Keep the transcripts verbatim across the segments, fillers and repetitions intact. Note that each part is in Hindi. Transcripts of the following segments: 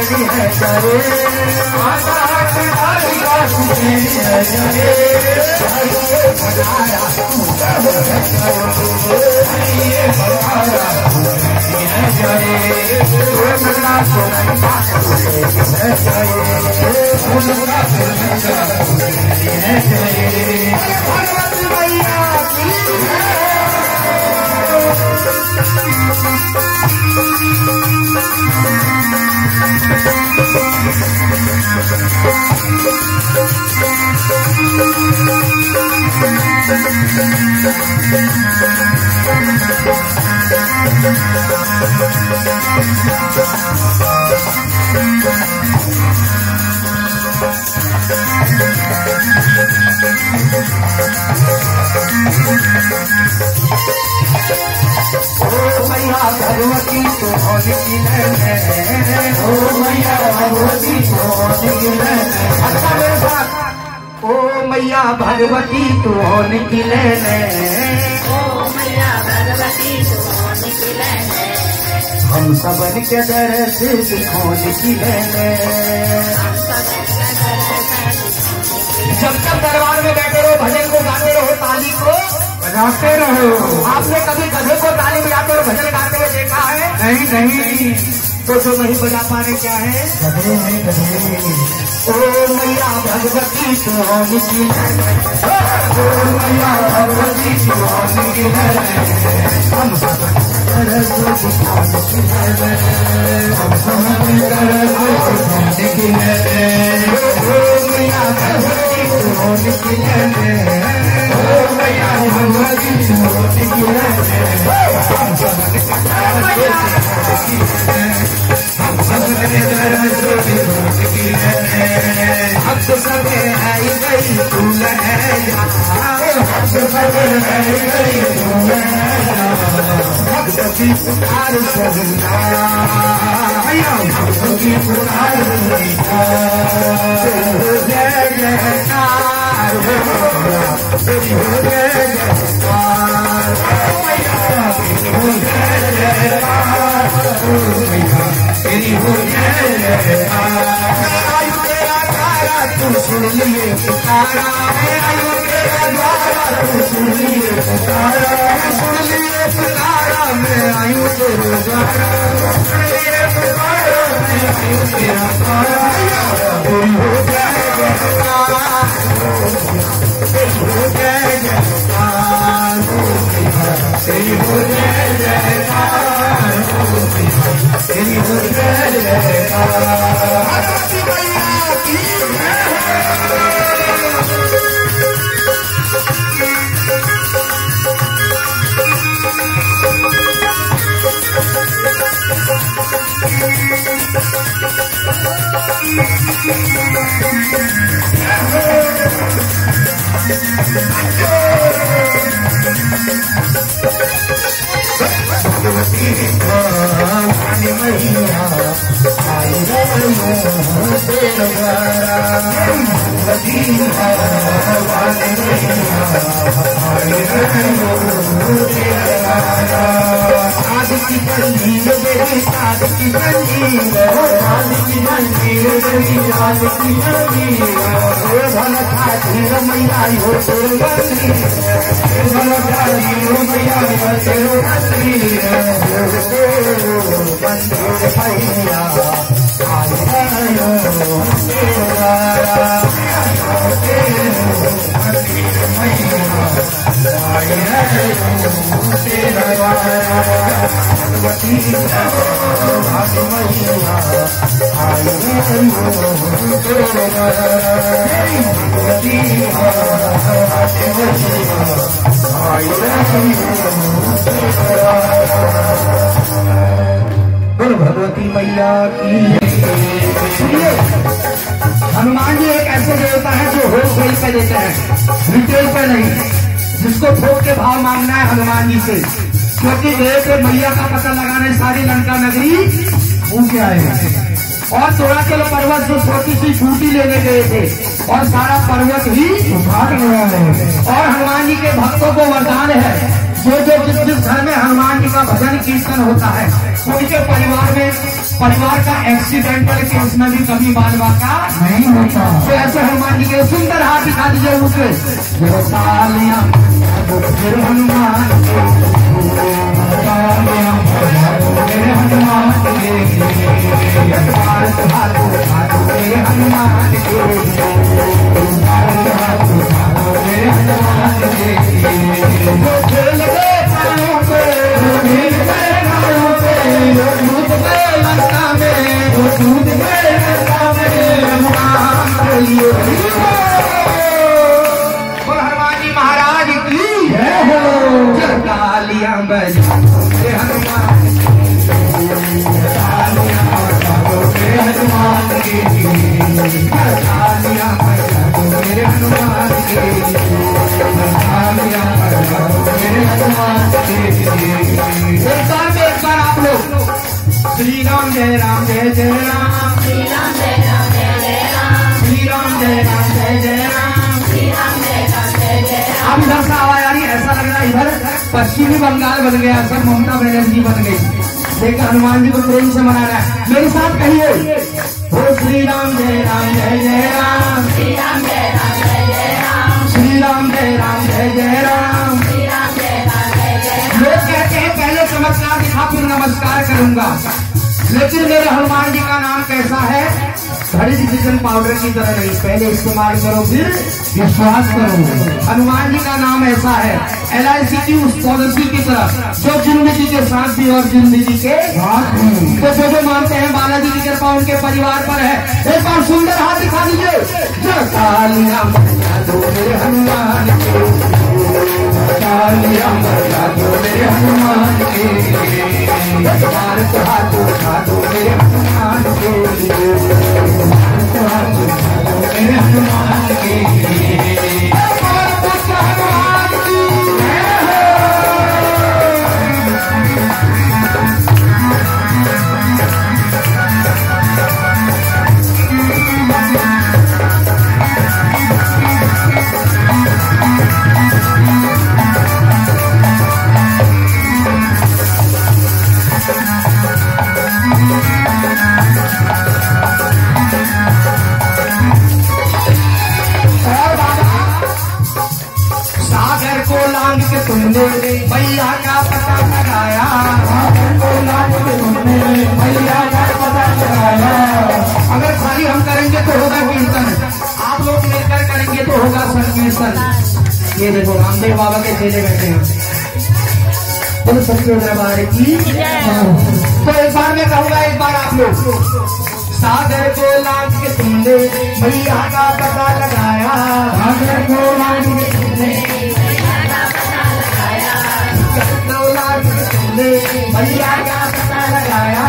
मेरी है जरे माता पितारी का मेरी है जरे बनाया ये बनाया मेरी है जरे मना तो नहीं है जरे उनका मेरी है जरे भगवती मैया की मैया भगवती तो होने की है ओ मैया भगवती तो होने की है अच्छा मेरे साथ ओ मैया भगवती तो होने की है ओ मैया भगवती तो होने की है हम सबन के दरस दिखोने की है जब तक दरबार में बैठे रहो भजन को गाते रहो ताली को बजाते रहो। आपने कभी गधे को ताली बजाते हुए भजन गाते हुए देखा है? नहीं नहीं। तो जो नहीं बजा पाने क्या है? गधे नहीं गधे। ओ मैया भगवती तो होने की है ओ मैया भगवती तो होने की है हम सब तरस दिखाने की है हम सब तरस दिखाने की है ओ मैया भगवती तो होने की है ओ मैया भगवती तो होने की है हम सब तरस दिखाने की है हम सब तरस दिखाने की है अब तो सब आई गई फूल है अब तो सब आई गई फूल है भक्त की पुकार सजना भक्त की पुकार जय जयकार जय जयकार तेरी हो जय जयकार तू सुन लिए पुकारा आयु तेरा द्वारा तू सुन लिए पुकारा सुन लिए पुकारा मैं आयु तेरे द्वारा सुन लिए पुकारा मैं आयु तेरा द्वारा तेरी हो जय जयकार तेरी हो जय जयकार तेरी हो जय जयकार तेरी हो जय जयकार भगवती भवानी मैया आई तेरा भगवती भवानी मैया आई तेरा साध की कंजीर मेरी साध की कंजीर साध की कंजीर मेरी साध की कंजीर भल खातिर मैया हो तेरे मंदिर भल खातिर मैया हो तेरे मंदिर मंदिर भैया आई तेरा मंदिर मैया आई तेरा भगवती भाग्य मैया आई भगवती भाग्य मैया आई बोलो भगवती मैया की। सुनिए हनुमान जी एक ऐसे देवता है जो होलसेल पे देते हैं रिटेल पे नहीं जिसको थोक के भाव मांगना है हनुमान जी से क्योंकि एक मैया का पता लगाने सारी लंका नगरी भूखे आए और सोलाचल पर्वत जो छोटी सी बूटी लेने गए थे और सारा पर्वत ही उठाट लगा है और हनुमान जी के भक्तों को वरदान है जो जो जिस जिस घर में हनुमान जी का भजन कीर्तन होता है उनके परिवार में परिवार का एक्सीडेंटल केस में भी कभी बाल बाका नहीं होता। तो ऐसे हनुमान जी के सुंदर हाथ दिखा दीजिए मुझे। जो तालियां फिर हनुमान मेरे हनुमान के भारत हाथों हाथों मेरे हनुमान के भारत हाथों हाथों मेरे हनुमान के वो खेल गए पाँव पे वो खेल गए गाँव पे वो कूद गए लंका में वो कूद गए लंका में हनुमान के लिए बोल हनुमान जी महाराज की जय हो। तालियां बजाओ मेरे हनुमान तालियां बजाओ मेरे हनुमान के तालियां बजाओ मेरे हनुमान के तालियां बजाओ मेरे हनुमान के। एक बार में एक बार आप लोग श्री राम जय राम जय जय राम श्री राम जय राम जय जय राम श्री राम जय राम जय जय राम श्री राम जय राम जय जय राम। अब इधर से आवाज आ रही है, ऐसा लग रहा है इधर पश्चिमी बंगाल बन गया, सब ममता बनर्जी बन गई। देखिए हनुमान जी को प्रेम से मना रहा है। मेरे साथ कहिए हो श्री राम जय राम जय जय राम श्री राम जय राम जय जय राम श्री राम जय राम जय जय राम। श्री राम जय राम जय जय राम। लोग कहते हैं पहले चमत्कार दिखा फिर नमस्कार करूंगा, लेकिन मेरे हनुमान जी का नाम कैसा है? घड़ी डिसीजन पाउडर की तरह नहीं, पहले इस्तेमाल करो फिर विश्वास करो। हनुमान जी का नाम ऐसा है एल आई सी की उस पॉलिसी की तरह जो जिंदगी के साथ भी और जिंदगी के साथ भी। तो जो जो मानते हैं बालाजी की कृपा उनके परिवार पर है। एक बार सुंदर हाथ दिखा दीजिए। तालियां बजा दो मेरे हनुमान के तालियां बजा दो मेरे हनुमान के भारत हाथों हाथों मेरे हनुमान के भारत हाथों हाथों मेरे हनुमान के हनुमान की तुमने भैया का पता लगाया, तुमने भैया का पता लगाया। अगर खाली हम करेंगे तो होगा कीर्तन, आप लोग मिलकर करेंगे तो होगा संकीर्तन। ये देखो रामदेव बाबा के चेले बैठे हैं, बोलो सच्चे दरबार की। तो एक बार मैं कहूँगा, एक बार आप लोग सागर को लांग के तुमने भैया का पता लगाया, सागर को लांग के तुमने भैया का पता लगाया,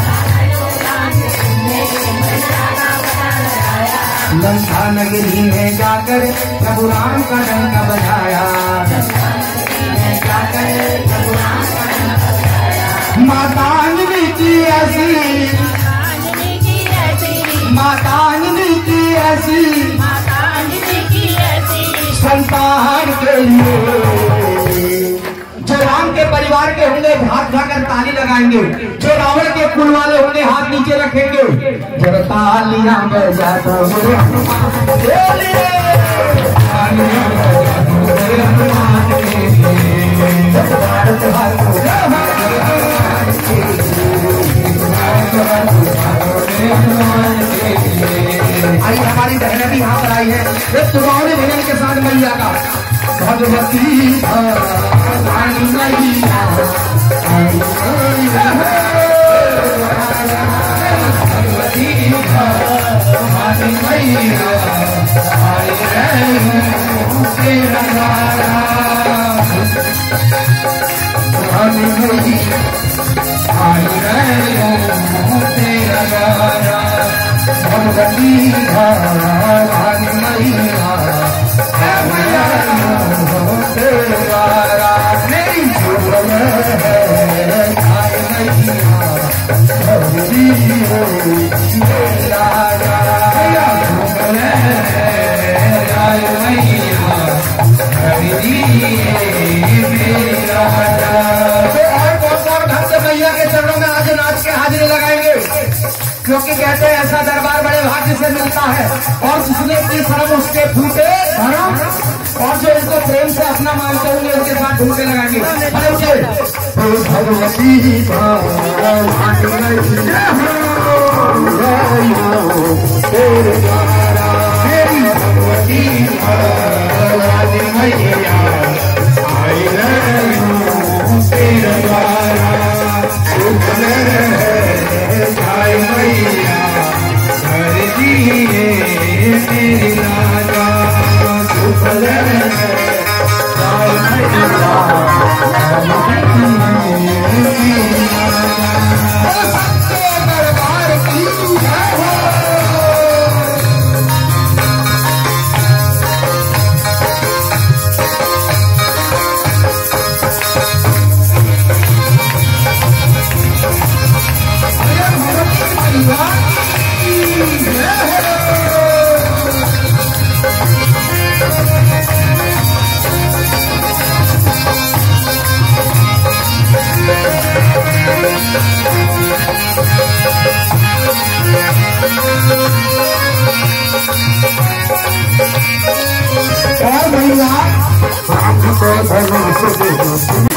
लंका नगरी में जाकर प्रभु राम का डंका बजाया, मातांजलि की ऐसी मातांजलि की ऐसी संतान के लिए जो राम के परिवार के होंगे हाथ उठाकर ताली लगाएंगे, जो रावण के कुल वाले होंगे हाथ नीचे रखेंगे। जब तालियां बजा दो मेरे हनुमान आई हमारी बहनें भी यहाँ पर आई है, एक सुगौने भजन के साथ मैया का भगवती भगवती मैया मैया के चरणों में आज नाच के हाजिरी लगाएंगे। क्योंकि कहते हैं ऐसा दरबार बड़े भाग्य से मिलता है। और जिसने की शर्म उसके फूटे धर्म, और जो इनको प्रेम से अपना मानते होंगे उनके साथ ढूंढने लगाएंगे। भगवती और भैया